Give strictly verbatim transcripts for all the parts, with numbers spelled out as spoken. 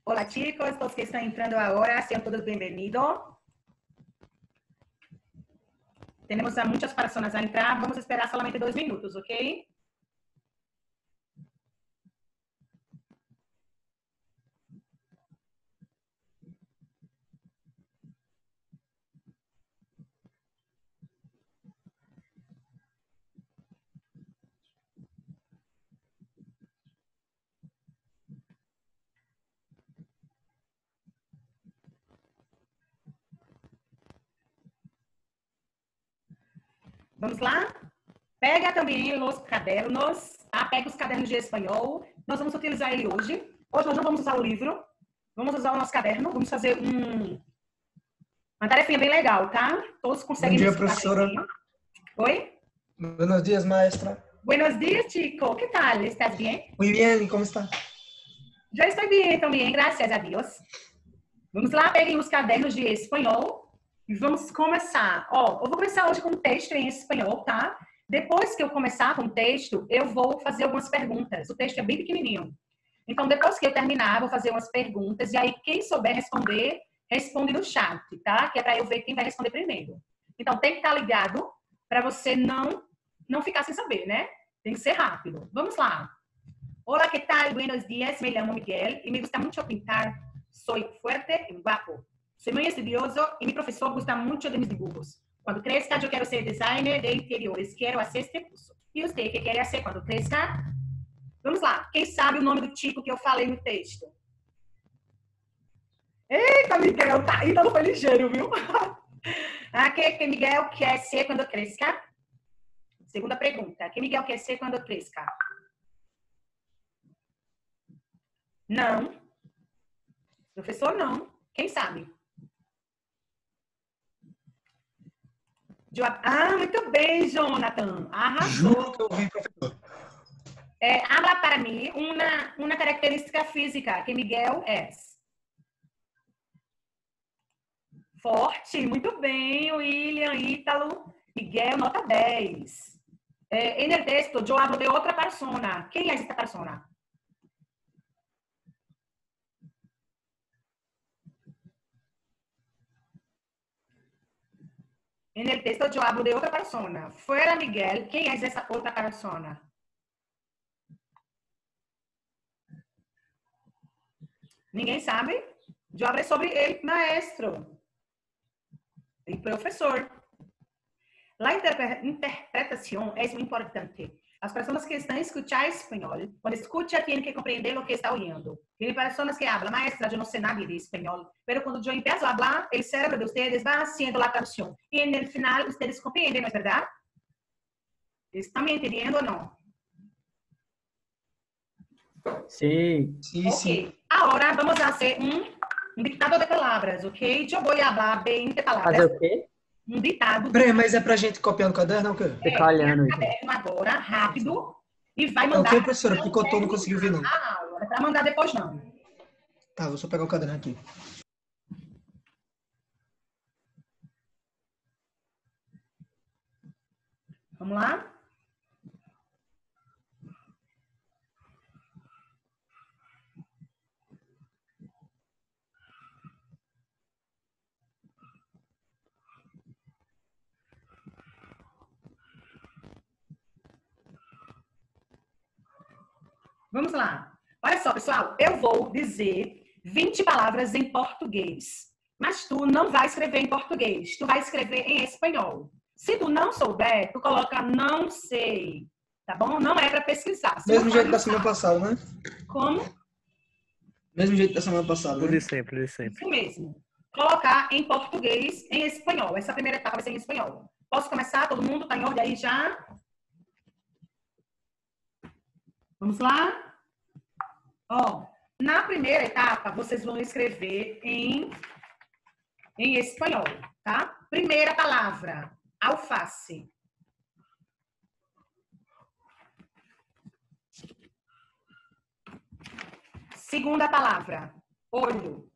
Hola chicos, los que están entrando ahora, sean todos bienvenidos. Tenemos a muchas personas a entrar, vamos a esperar solamente dos minutos, ¿ok? Vamos lá? Pega também os cadernos, tá? Pega os cadernos de espanhol. Nós vamos utilizar ele hoje. Hoje nós não vamos usar o livro, vamos usar o nosso caderno, vamos fazer um, uma tarefinha bem legal, tá? Todos conseguem... Bom dia, professora. Oi? Buenos días, maestra. Buenos días, chico. ¿Qué tal? ¿Estás bien? Muy bien, ¿y cómo está? Já estou bem também, graças a Deus. Vamos lá, peguem os cadernos de espanhol e vamos começar. Ó, eu vou começar hoje com um texto em espanhol, tá? Depois que eu começar com o texto, eu vou fazer algumas perguntas. O texto é bem pequenininho. Então, depois que eu terminar, eu vou fazer umas perguntas. E aí, quem souber responder, responde no chat, tá? Que é para eu ver quem vai responder primeiro. Então, tem que estar ligado para você não, não ficar sem saber, né? Tem que ser rápido. Vamos lá. Hola, ¿qué tal? Buenos días. Me llamo Miguel y me gusta mucho pintar. Soy fuerte y guapo. Soy muy estudioso y mi profesor gusta mucho de mis dibujos. Cuando crezca, yo quiero ser designer de interiores. Quiero hacer este curso. E você, o que quer ser quando crescer? Vamos lá. Quem sabe o nome do tipo que eu falei no texto? Eita, Miguel, tá. Então não foi ligeiro, viu? Ah, que, que Miguel quer ser quando crescer? Segunda pergunta. Que Miguel quer ser quando crescer? Não. Professor, não. Quem sabe? Ah, muito bem, Jonathan. Arrasou. Juro que eu vi, professor. É, habla para mim uma, uma característica física que Miguel é. Forte, muito bem, William, Ítalo, Miguel, nota dez. É, en el texto, yo hablo de outra persona. Quem é esta persona? En el texto yo hablo de otra persona. Fuera Miguel, ¿quién es esa otra persona? ¿Ninguém sabe? Yo hablé sobre el maestro, el profesor. La interpre interpretación es muy importante. As pessoas que estão a escuchar espanhol, quando escucha, tem que compreender o que está ouvindo. Tem pessoas que falam, maestra, eu não sei nada de espanhol, mas quando eu empiezo a falar, o cérebro de vocês vai haciendo a tradução. E no final, vocês compreendem, não é verdade? Estão me entendendo ou não? Sim. Sim, Ok. sim. Agora, vamos fazer um, um ditado de palavras, ok? Eu vou falar vinte palavras. Fazer o quê? Um ditado. Peraí, mas é pra gente copiar no caderno ou o quê? Ficar olhando. É, caderno agora, rápido, e vai É o mandar... quê, professora? Porque o autor não conseguiu ver, não. A aula, para mandar depois não. Tá, vou só pegar o caderno aqui. Vamos lá? Vamos lá. Olha só, pessoal, eu vou dizer vinte palavras em português, mas tu não vai escrever em português, tu vai escrever em espanhol. Se tu não souber, tu coloca não sei, tá bom? Não é para pesquisar. Se Mesmo não jeito sabe, da semana passada, né? Como? Mesmo jeito da semana passada, Por né? de sempre, por de sempre. Isso mesmo. Colocar em português, em espanhol. Essa primeira etapa vai ser em espanhol. Posso começar? Todo mundo tá em ordem aí já? Vamos lá? Ó, na primeira etapa, vocês vão escrever em, em espanhol, tá? Primeira palavra, alface. Segunda palavra, olho.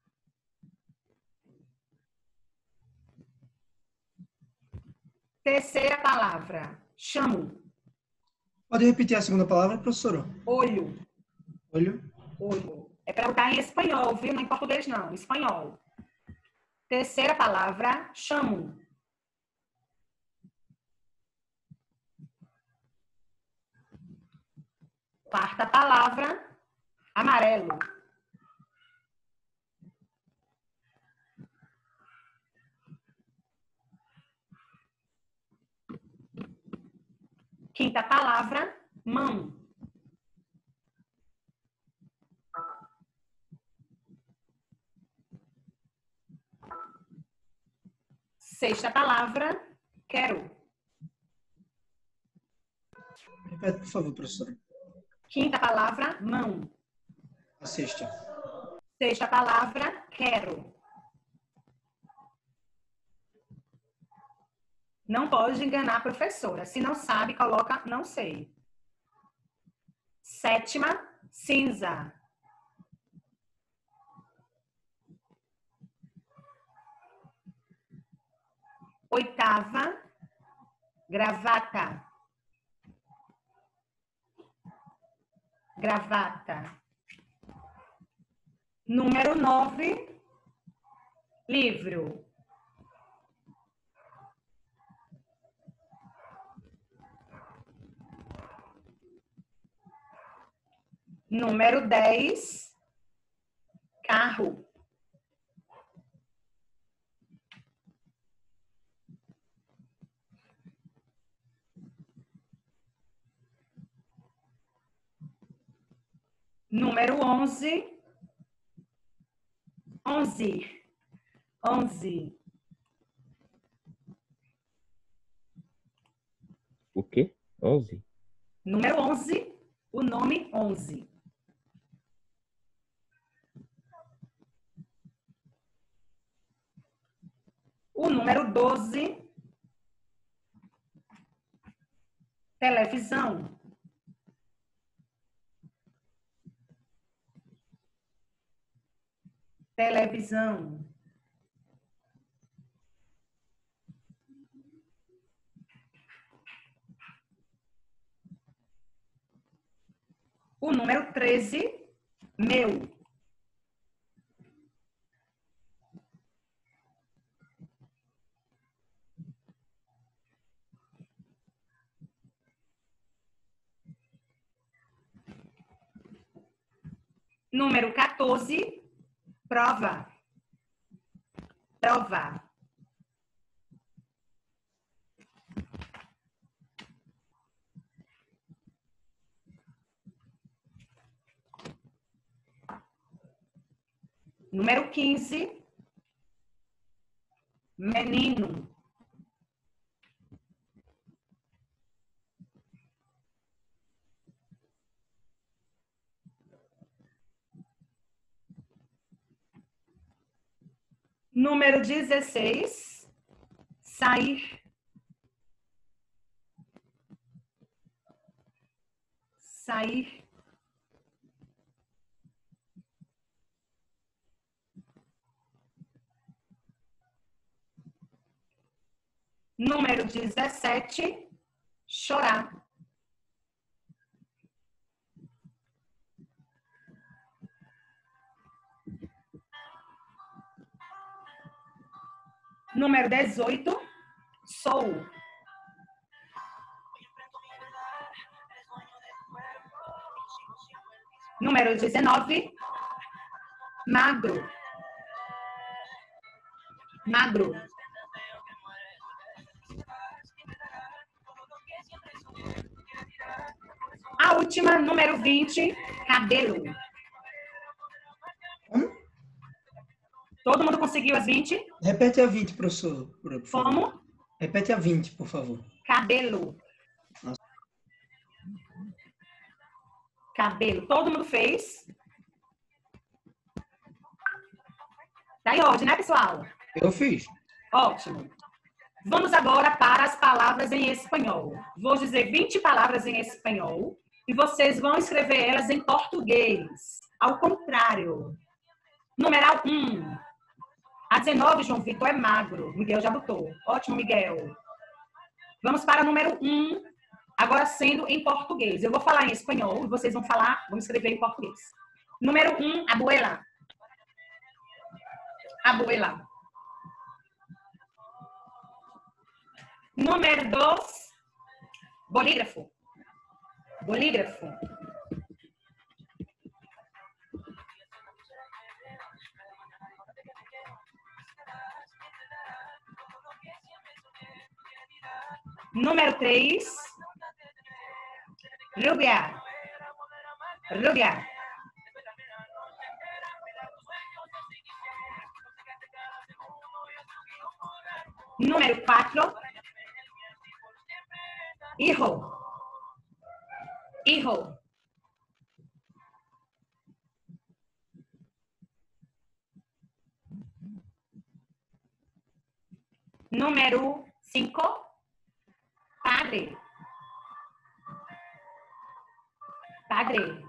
Terceira palavra, chamo. Pode repetir a segunda palavra, professora? Olho. Olho. Olho. É para botar em espanhol, viu? Não em português, não. Em espanhol. Terceira palavra, chamo. Quarta palavra, amarelo. Quinta palavra, mão. Sexta palavra, quero. Repete, por favor, professora. Quinta palavra, mão. A sexta. Sexta palavra, quero. Não pode enganar a professora. Se não sabe, coloca não sei. Sétima, cinza. Oitava, gravata. Gravata. Número nove, livro. Número dez, carro. Número onze, onze, onze. O quê? Onze? Número onze, o nome onze. O número doze, televisão. Televisão. O número treze, meu. Número quatorze, prova. Prova. Número quinze, menino. Número dezesseis, sair. Sair. Número dezessete, chorar. Número dezoito, sou. Número dezenove, magro. Magro. A última, número vinte, cabelo. Hum? Todo mundo conseguiu as vinte? Repete a vinte, professor. Por favor. Como? Repete a vinte, por favor. Cabelo. Nossa. Cabelo. Todo mundo fez? Tá em ordem, né, pessoal? Eu fiz. Ótimo. Vamos agora para as palavras em espanhol. Vou dizer vinte palavras em espanhol e vocês vão escrever elas em português. Ao contrário. Numeral um. A dezenove, João Vitor, é magro. Miguel já botou. Ótimo, Miguel. Vamos para o número um, agora sendo em português. Eu vou falar em espanhol e vocês vão falar, vão escrever em português. Número um, abuela. Abuela. Número dois, bolígrafo. Bolígrafo. Número três, rubia. Rubia. Número quatro, hijo. Hijo. Número cinco, padre. Padre.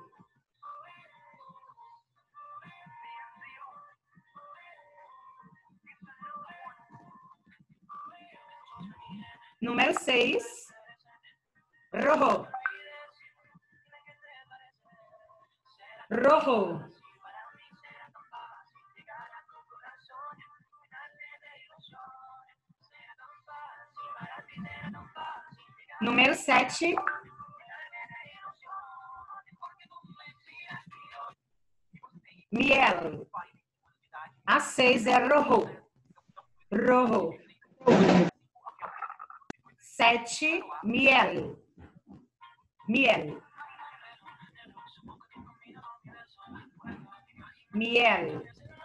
Número seis, rojo. Rojo. Número sete, miel. A seis é rojo. Rojo. Sete, miel. Miel. Miel.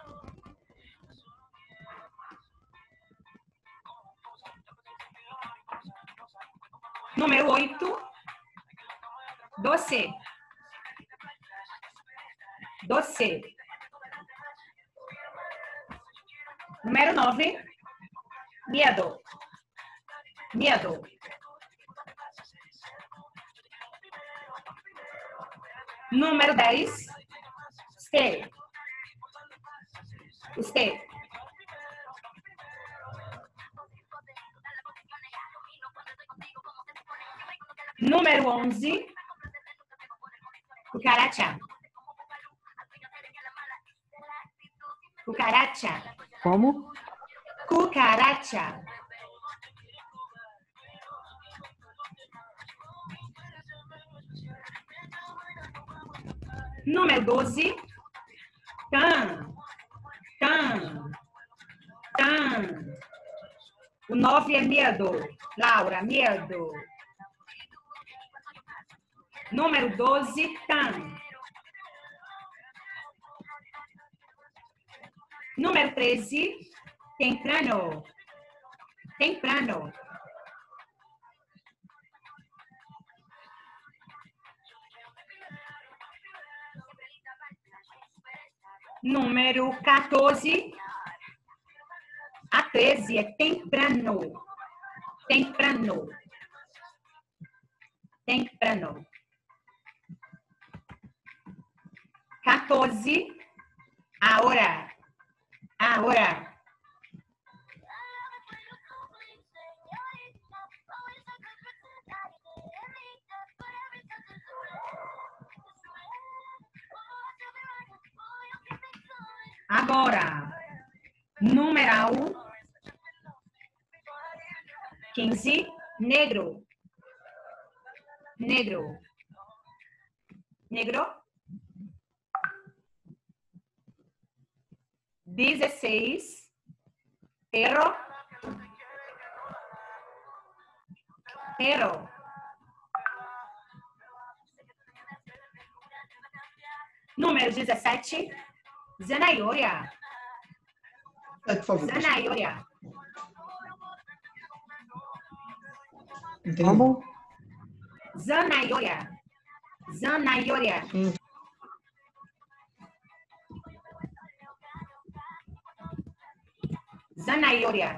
Número oito, doce. Doce. Número nove, miedo. Miedo. Número dez, usted. Usted. Número onze, cucaracha. Cucaracha. Como? Cucaracha. Número doze, can. Can. Can. O nove é medo. Laura, medo. Número doze, tan. Número treze, temprano. Temprano. Número quatorze, a treze é temprano. Temprano. Temprano. quatorze, ahora. Ahora. Agora, numeral quinze, negro. Negro. Negro. dezesseis, perro. Perro. Número dezessete, zanahoria. É, por favor. professor. Zanahoria. Entendi. Como? Zanahoria. Zanahoria. Hum. Zanahoria.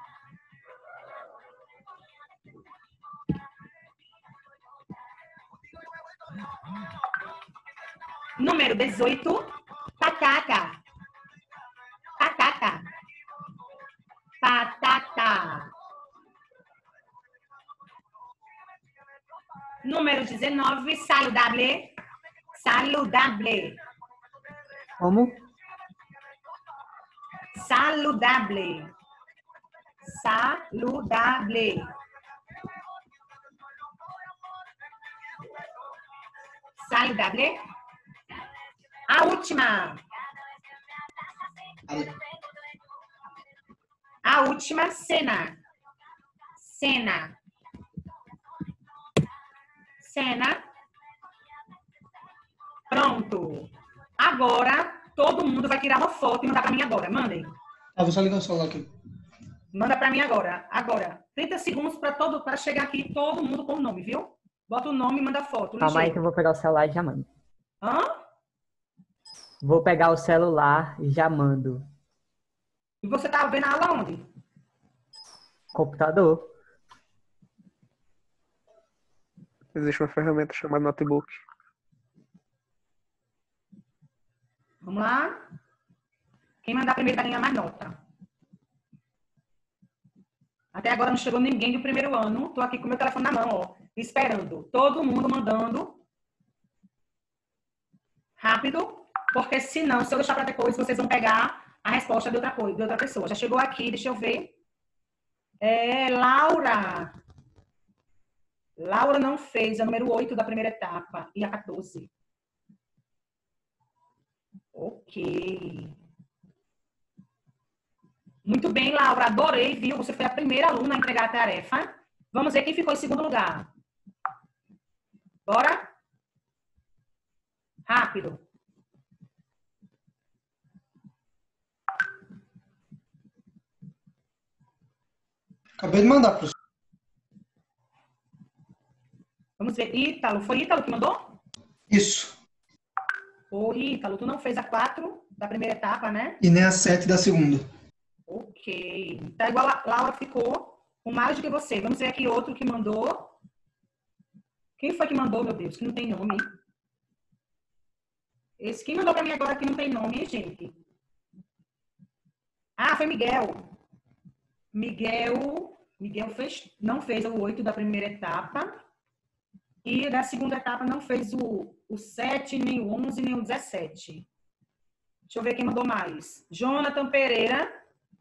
Número dezoito, batata. Batata. Batata. Número dezenove, saludable. Saludable. Como? Saludable. Saludable. Saludable. A última. A última, cena. Cena. Cena. Pronto. Agora, todo mundo vai tirar uma foto e mandar para mim agora. Mandem. Ah, vou só ligar o celular aqui. Manda para mim agora. Agora. trinta segundos para todo, para chegar aqui todo mundo com o nome, viu? Bota o nome e manda foto. Calma aí ligeiro. que eu vou pegar o celular e já mando. Hã? Vou pegar o celular e já mando. E você tá vendo a aula onde? Computador. Existe uma ferramenta chamada notebook. Vamos lá? Quem mandar primeiro vai ganhar mais nota. Até agora não chegou ninguém do primeiro ano. Tô aqui com meu telefone na mão, ó. Esperando. Todo mundo mandando. Rápido. Porque senão, se eu deixar para depois, vocês vão pegar a resposta de outra coisa, de outra pessoa. Já chegou aqui, deixa eu ver. É, Laura. Laura não fez a número oito da primeira etapa e a quatorze. Ok. Muito bem, Laura. Adorei, viu? Você foi a primeira aluna a entregar a tarefa. Vamos ver quem ficou em segundo lugar. Bora? Rápido. Acabei de mandar, professor. Vamos ver. Ítalo. Foi Ítalo que mandou? Isso. Ô, Ítalo, tu não fez a quatro da primeira etapa, né? E nem a sete da segunda. Ok. Tá igual a Laura ficou com mais do que você. Vamos ver aqui outro que mandou. Quem foi que mandou, meu Deus? Que não tem nome. Esse quem mandou pra mim agora que não tem nome, hein, gente? Ah, foi Miguel. Miguel, Miguel fez, não fez o oito da primeira etapa. E da segunda etapa não fez o, o sete, nem o onze, nem o dezessete. Deixa eu ver quem mandou mais. Jonathan Pereira.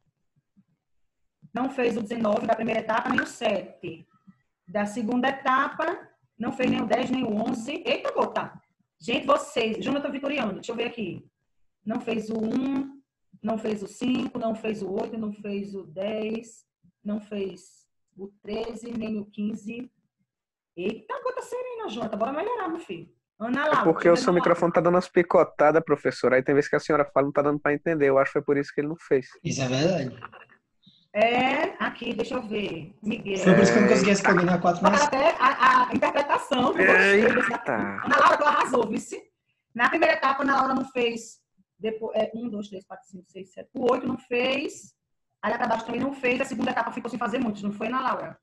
Não fez o dezenove da primeira etapa, nem o sete. Da segunda etapa, não fez nem o dez, nem o onze. Eita, gota! Gente, vocês, Jonathan Vitoriano, deixa eu ver aqui. Não fez o um, não fez o cinco, não fez o oito, não fez o dez, não fez o treze, nem o quinze. Eita, gota serena, Jonathan. Bora melhorar, meu filho. Ana Laura. É porque o seu microfone tá dando umas picotadas, professora. Aí tem vezes que a senhora fala e não tá dando para entender. Eu acho que foi por isso que ele não fez. Isso é verdade. É, aqui, deixa eu ver. Miguel. Foi por isso que eu não consegui responder na quatro mais. Até a, a interpretação. Que eu gostei desse- Eita. Ana Laura, tu arrasou, vice. Na primeira etapa, Ana Laura não fez. Depois, é, um, dois, três, quatro, cinco, seis, sete. O oito não fez. Aí a baixo também não fez. A segunda etapa ficou sem fazer muitos. Não foi, Ana Laura?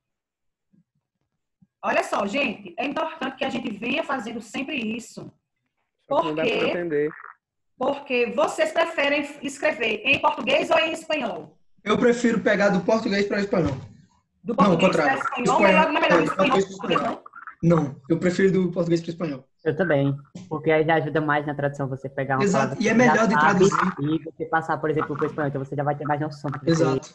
Olha só, gente. É importante que a gente venha fazendo sempre isso. Só que não dá Por para quê? entender. Porque vocês preferem escrever em português ou em espanhol? Eu prefiro pegar do português para o espanhol. Do Não, o português para contrário. espanhol, Espanhol. melhor, não é melhor É, do do espanhol português para para o português, não? Não, eu prefiro do português para o espanhol. Eu também. Porque aí já ajuda mais na tradução você pegar uma Exato, palavra e é que você já melhor de sabe traduzir. E você passar, por exemplo, para o espanhol. Então você já vai ter mais noção. do que Exato.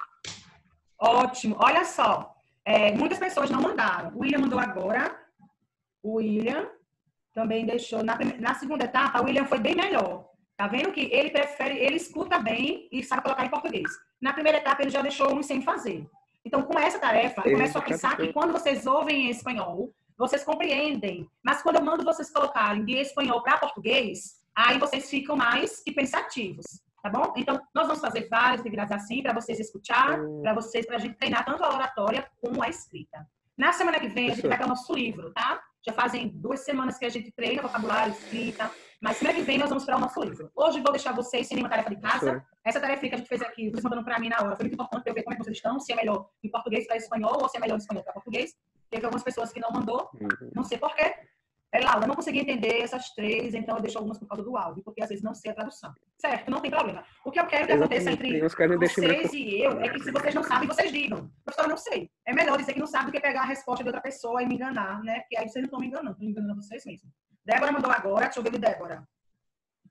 Ótimo. Olha só. É, muitas pessoas não mandaram. O William mandou agora. O William também deixou. Na, prime- na segunda etapa, o William foi bem melhor. Tá vendo que ele prefere, ele escuta bem e sabe colocar em português. Na primeira etapa, ele já deixou um sem fazer. Então, com essa tarefa, eu começo a pensar que quando vocês ouvem em espanhol, vocês compreendem. Mas quando eu mando vocês colocarem de espanhol para português, aí vocês ficam mais que pensativos. Tá bom? Então, nós vamos fazer várias atividades assim para vocês escutar, para vocês, para a gente treinar tanto a oratória como a escrita. Na semana que vem, a gente vai para o nosso livro, tá? Já fazem duas semanas que a gente treina vocabulário, escrita, mas semana que vem nós vamos para o nosso livro. Hoje vou deixar vocês sem nenhuma tarefa de casa. Professora. Essa tarefa que a gente fez aqui, vocês mandando para mim na hora, foi muito importante para eu ver como é que vocês estão, se é melhor de português para espanhol ou se é melhor de espanhol para português. Teve algumas pessoas que não mandou, Uhum. não sei porquê. É, Laura, eu não consegui entender essas três, então eu deixo algumas por causa do áudio, porque às vezes não sei a tradução. Certo, não tem problema. O que eu quero que aconteça Exatamente. entre Tem uns que a gente deixa em vocês branco. e eu é que se vocês não sabem, vocês digam. Professora, eu não sei. É melhor dizer que não sabe do que pegar a resposta de outra pessoa e me enganar, né? Porque aí vocês não estão me enganando, estão enganando vocês mesmos. Débora mandou agora, deixa eu ver de Débora.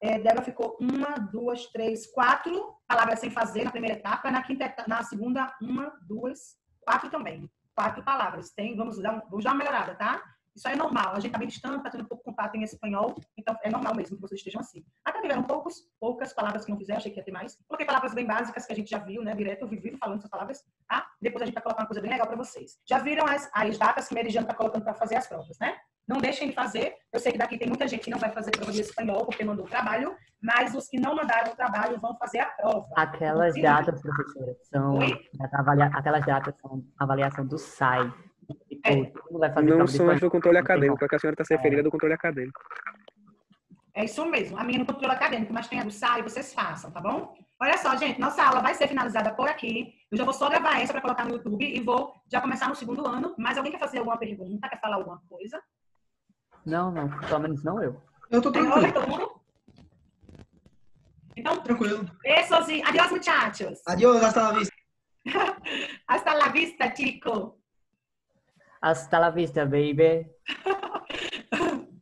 É, Débora ficou uma, duas, três, quatro palavras sem fazer na primeira etapa. Na, quinta etapa, na segunda, uma, duas, quatro também. Quatro palavras. Tem, vamos, dar, vamos dar uma melhorada, tá? Isso aí é normal. A gente está bem distante, está tendo um pouco contato em espanhol, então é normal mesmo que vocês estejam assim. Até tiveram poucos, poucas palavras que não fizeram, achei que ia ter mais. Coloquei palavras bem básicas que a gente já viu, né? Direto, eu vivo falando essas palavras, tá? Depois a gente vai colocar uma coisa bem legal para vocês. Já viram as, as datas que a Meridiana está colocando para fazer as provas, né? Não deixem de fazer. Eu sei que daqui tem muita gente que não vai fazer prova de espanhol porque mandou o trabalho, mas os que não mandaram o trabalho vão fazer a prova. Aquelas datas, professora, são avalia... aquelas datas são avaliação do S A I. Tipo, É. todo mundo vai fazer Não prova de são as espanhol. do controle Não tem acadêmico, como. a que a senhora está se referindo é do controle acadêmico. É isso mesmo. A minha no controle acadêmico, mas tem a do S A I, vocês façam, tá bom? Olha só, gente, nossa aula vai ser finalizada por aqui. Eu já vou só gravar essa para colocar no YouTube e vou já começar no segundo ano. Mas alguém quer fazer alguma pergunta? Quer falar alguma coisa? Não, não, pelo menos não eu. Eu tô Tem olha tranquilo, todo mundo? Então, tranquilo. besos e adiós, muchachos. Adiós, hasta la vista. Hasta la vista, chico. Hasta la vista, baby.